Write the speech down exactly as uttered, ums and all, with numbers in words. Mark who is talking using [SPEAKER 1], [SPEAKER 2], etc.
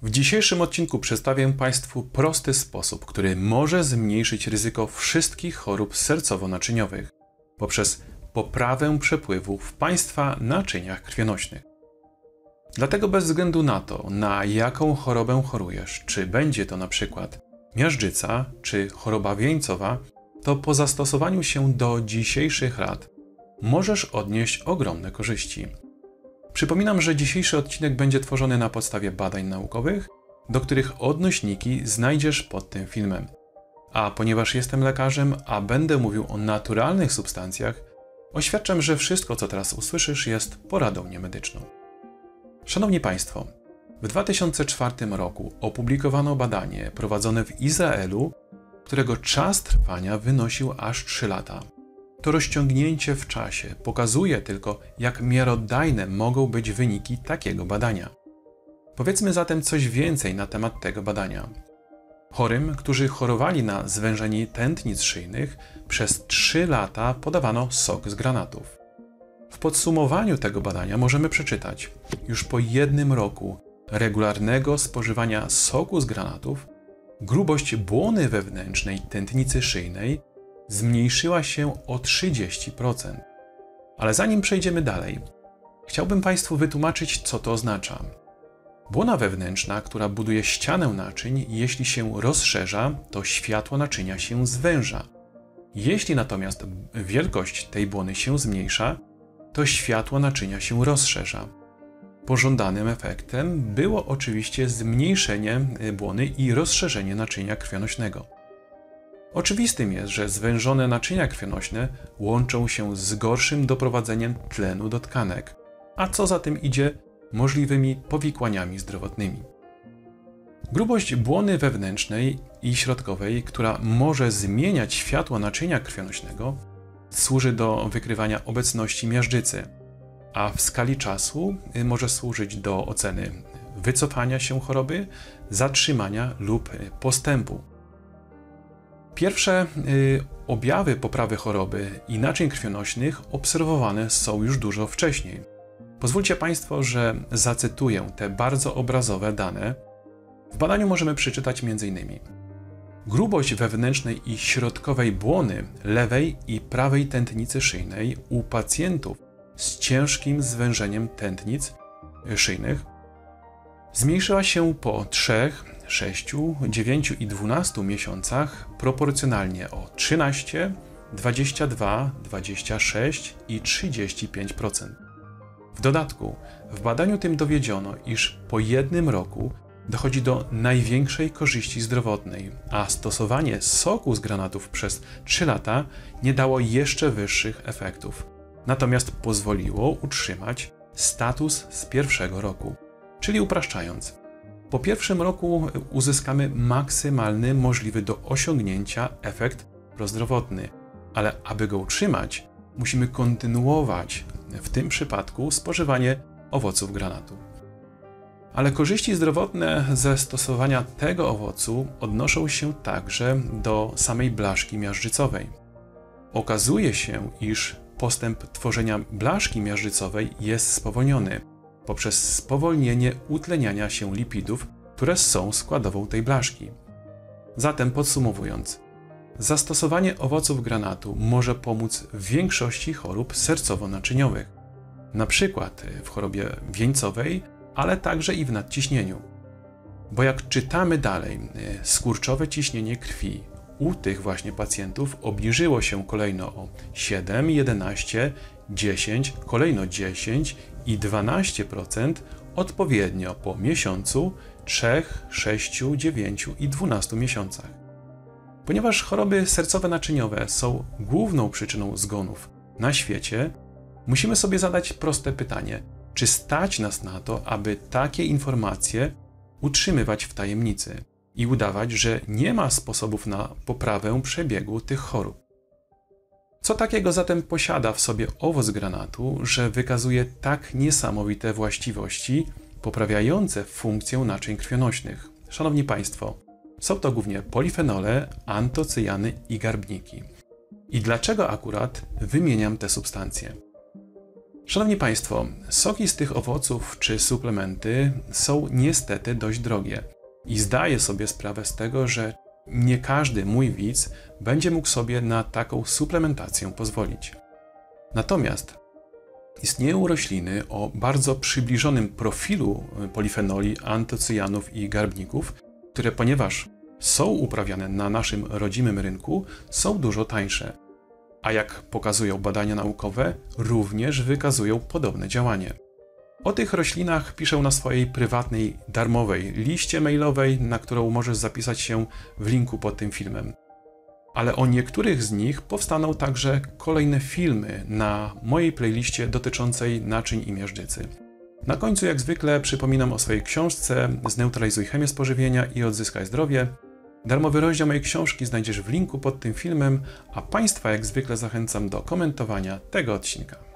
[SPEAKER 1] W dzisiejszym odcinku przedstawię Państwu prosty sposób, który może zmniejszyć ryzyko wszystkich chorób sercowo-naczyniowych poprzez poprawę przepływu w Państwa naczyniach krwionośnych. Dlatego bez względu na to, na jaką chorobę chorujesz, czy będzie to na przykład miażdżyca, czy choroba wieńcowa, to po zastosowaniu się do dzisiejszych rad możesz odnieść ogromne korzyści. Przypominam, że dzisiejszy odcinek będzie tworzony na podstawie badań naukowych, do których odnośniki znajdziesz pod tym filmem. A ponieważ jestem lekarzem, a będę mówił o naturalnych substancjach, oświadczam, że wszystko, co teraz usłyszysz, jest poradą niemedyczną. Szanowni Państwo, w dwa tysiące czwartym roku opublikowano badanie prowadzone w Izraelu, którego czas trwania wynosił aż trzy lata. To rozciągnięcie w czasie pokazuje tylko, jak miarodajne mogą być wyniki takiego badania. Powiedzmy zatem coś więcej na temat tego badania. Chorym, którzy chorowali na zwężenie tętnic szyjnych, przez trzy lata podawano sok z granatów. W podsumowaniu tego badania możemy przeczytać: już po jednym roku regularnego spożywania soku z granatów grubość błony wewnętrznej tętnicy szyjnej zmniejszyła się o trzydzieści procent. Ale zanim przejdziemy dalej, chciałbym Państwu wytłumaczyć, co to oznacza. Błona wewnętrzna, która buduje ścianę naczyń, jeśli się rozszerza, to światło naczynia się zwęża. Jeśli natomiast wielkość tej błony się zmniejsza, to światło naczynia się rozszerza. Pożądanym efektem było oczywiście zmniejszenie błony i rozszerzenie naczynia krwionośnego. Oczywistym jest, że zwężone naczynia krwionośne łączą się z gorszym doprowadzeniem tlenu do tkanek, a co za tym idzie, możliwymi powikłaniami zdrowotnymi. Grubość błony wewnętrznej i środkowej, która może zmieniać światło naczynia krwionośnego, służy do wykrywania obecności miażdżycy, a w skali czasu może służyć do oceny wycofania się choroby, zatrzymania lub postępu. Pierwsze y, objawy poprawy choroby i naczyń krwionośnych obserwowane są już dużo wcześniej. Pozwólcie Państwo, że zacytuję te bardzo obrazowe dane. W badaniu możemy przeczytać między innymi grubość wewnętrznej i środkowej błony lewej i prawej tętnicy szyjnej u pacjentów z ciężkim zwężeniem tętnic szyjnych zmniejszyła się po trzech, sześciu, dziewięciu i dwunastu miesiącach proporcjonalnie o trzynaście, dwadzieścia dwa, dwadzieścia sześć i trzydzieści pięć procent. W dodatku w badaniu tym dowiedziono, iż po jednym roku dochodzi do największej korzyści zdrowotnej, a stosowanie soku z granatów przez trzy lata nie dało jeszcze wyższych efektów, natomiast pozwoliło utrzymać status z pierwszego roku. Czyli upraszczając, po pierwszym roku uzyskamy maksymalny możliwy do osiągnięcia efekt prozdrowotny, ale aby go utrzymać, musimy kontynuować w tym przypadku spożywanie owoców granatu. Ale korzyści zdrowotne ze stosowania tego owocu odnoszą się także do samej blaszki miażdżycowej. Okazuje się, iż postęp tworzenia blaszki miażdżycowej jest spowolniony poprzez spowolnienie utleniania się lipidów, które są składową tej blaszki. Zatem podsumowując, zastosowanie owoców granatu może pomóc w większości chorób sercowo-naczyniowych, na przykład w chorobie wieńcowej, ale także i w nadciśnieniu. Bo jak czytamy dalej, skurczowe ciśnienie krwi u tych właśnie pacjentów obniżyło się kolejno o siedem, jedenaście, dziesięć, kolejno dziesięć i dwanaście procent odpowiednio po miesiącu, trzech, sześciu, dziewięciu i dwunastu miesiącach. Ponieważ choroby sercowo-naczyniowe są główną przyczyną zgonów na świecie, musimy sobie zadać proste pytanie: czy stać nas na to, aby takie informacje utrzymywać w tajemnicy i udawać, że nie ma sposobów na poprawę przebiegu tych chorób? Co takiego zatem posiada w sobie owoc granatu, że wykazuje tak niesamowite właściwości poprawiające funkcję naczyń krwionośnych? Szanowni Państwo, są to głównie polifenole, antocyjany i garbniki. I dlaczego akurat wymieniam te substancje? Szanowni Państwo, soki z tych owoców czy suplementy są niestety dość drogie i zdaję sobie sprawę z tego, że nie każdy mój widz będzie mógł sobie na taką suplementację pozwolić. Natomiast istnieją rośliny o bardzo przybliżonym profilu polifenoli, antocyjanów i garbników, które ponieważ są uprawiane na naszym rodzimym rynku, są dużo tańsze. A jak pokazują badania naukowe, również wykazują podobne działanie. O tych roślinach piszę na swojej prywatnej, darmowej liście mailowej, na którą możesz zapisać się w linku pod tym filmem. Ale o niektórych z nich powstaną także kolejne filmy na mojej playliście dotyczącej naczyń i miażdżycy. Na końcu jak zwykle przypominam o swojej książce Zneutralizuj chemię spożywienia i odzyskaj zdrowie. Darmowy rozdział mojej książki znajdziesz w linku pod tym filmem, a Państwa jak zwykle zachęcam do komentowania tego odcinka.